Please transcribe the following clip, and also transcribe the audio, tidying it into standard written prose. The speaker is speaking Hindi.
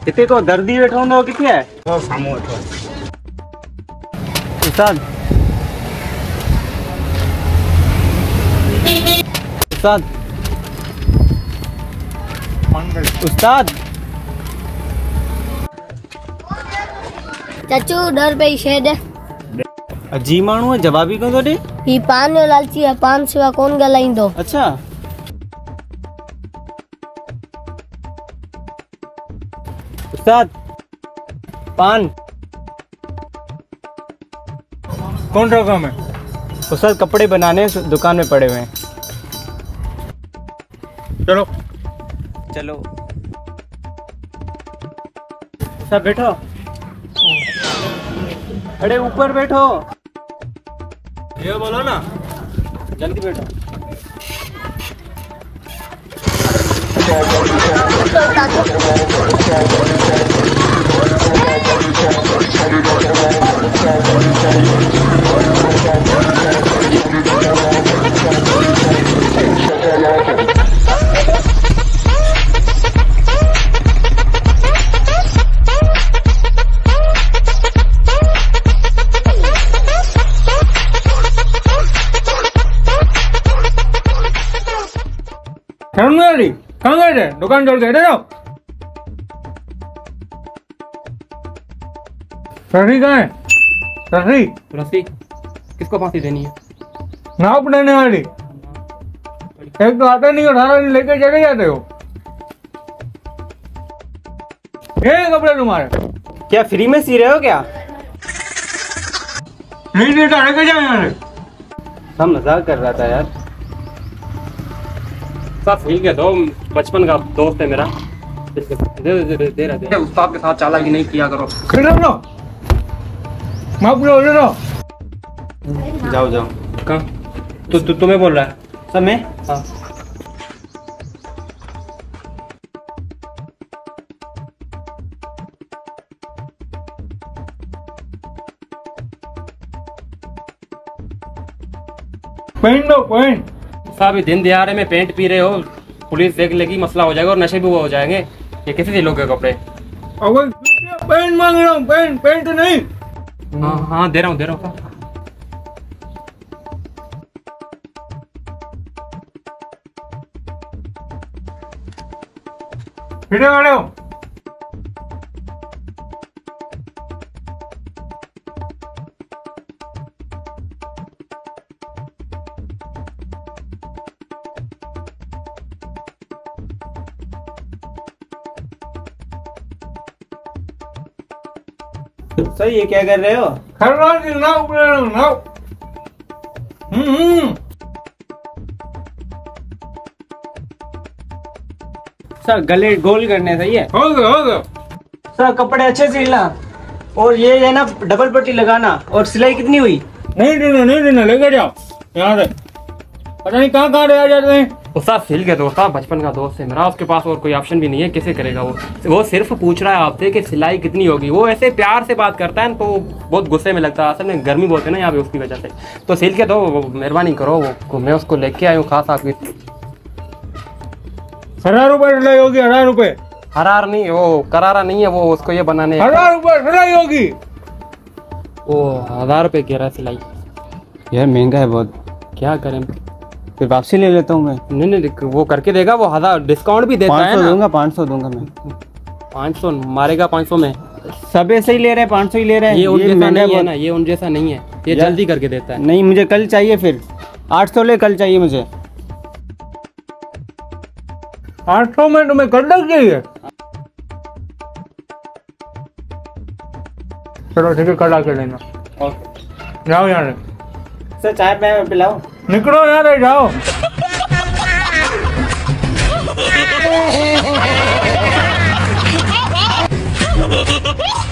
इतने तो दर्दी बैठो हो कितने है वो सामू बैठो उस्ताद उस्ताद उस्ताद चाचू डर पे ही शेद है अजी माण्हू है जवाबी क्यों तो दे ही पान जो लालची है पान सिवा कौन ॻाल्हाईंदो। अच्छा उस्ताद पान कौन सा काम है? उस्ताद कपड़े बनाने दुकान में पड़े हुए हैं। चलो चलो सब बैठो अरे ऊपर बैठो ये बोलो ना जल्दी बैठो कहाँ गए थे? दुकान छोड़ के जाओ। रस्सी कहाँ है? रस्सी रस्सी किसको फांसी देनी है? नाप लेने वाली एक तो आता नहीं 18 दिन लेके चले जाते हो। ये कपड़े तुम्हारे क्या फ्री में सी रहे हो क्या? नहीं देता लेके जाओ यहाँ से। हम मजाक कर रहा था यार। साथ हिल गया दो बचपन का दोस्त है मेरा दे रहा उस्ताद के साथ चालाकी नहीं किया करो। माफ लो ले लो जाओ जाओ कहाँ तो तुम्हें बोल रहा है सब में हाँ पहन दो पहन साहब दिन दिहाड़े में पेंट पी रहे हो पुलिस देख लेगी मसला हो जाएगा और नशे भी वो हो जाएंगे। ये कैसे से लोग कपड़े अगर पेंट मांग रहा हूँ पेंट पेंट नहीं। हाँ हाँ दे रहा हूँ फिर वाले हो सर ये क्या कर रहे हो? नाव सर गले गोल करने सही है। हो गया सर कपड़े अच्छे सिलना और ये है ना डबल पट्टी लगाना। और सिलाई कितनी हुई? नहीं देना लेके जाओ यहाँ से। पता नहीं कहाँ रह जाते हैं। उस्ताद सिल गया दोस्त बचपन का दोस्त है मेरा उसके पास और कोई ऑप्शन भी नहीं है कैसे करेगा वो सिर्फ पूछ रहा है आपसे कि सिलाई कितनी होगी। वो ऐसे प्यार से बात करता है तो बहुत गुस्से में लगता है। असल में गर्मी बहुत है ना यहाँ पे उसकी वजह से। तो सिल के दो मेहरबानी करो वो मैं उसको लेके आया हूँ खास आपकी 18 रुपए सिलाई होगी 18 रुपए। हरार नहीं वो करारा नहीं है वो उसको ये बनाने 18 रुपए सिलाई होगी। वो 1000 रुपये कह रहा है सिलाई। यार महंगा है बहुत। क्या करें फिर वापसी ले लेता हूँ मैं। नहीं वो करके देगा वो 1000 डिस्काउंट भी देता है 500 दूंगा मैं। 500 मारेगा 500 में। सब ऐसे ही ले रहे हैं 500 ही ले रहे हैं। ये उन जैसा नहीं है ना ये उन जैसा नहीं है ये जल्दी करके देता है। नहीं मुझे कल चाहिए फिर 800 ले कल चाहिए मुझे। 800 में तुम्हें कल लग चाहिए। चलो ठीक है कल आके लेना। जाओ यहाँ से। सर चाय पिलाओ। निकलो यहाँ से जाओ।